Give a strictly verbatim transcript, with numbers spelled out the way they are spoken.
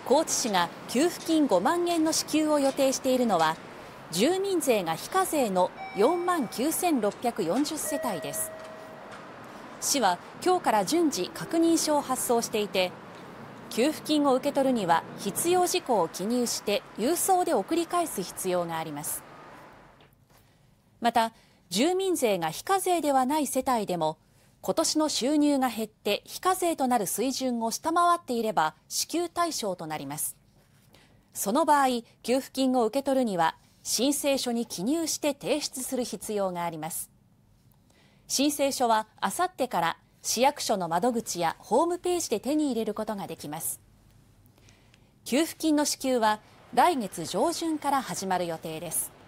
高知市が給付金ごまんえんの支給を予定しているのは、住民税が非課税のよんまんきゅうせんろっぴゃくよんじゅう世帯です。市は今日から順次確認書を発送していて、給付金を受け取るには必要事項を記入して郵送で送り返す必要があります。また、住民税が非課税ではない世帯でも、今年の収入が減って非課税となる水準を下回っていれば支給対象となります。その場合、給付金を受け取るには申請書に記入して提出する必要があります。申請書はあさってから市役所の窓口やホームページで手に入れることができます。給付金の支給は来月上旬から始まる予定です。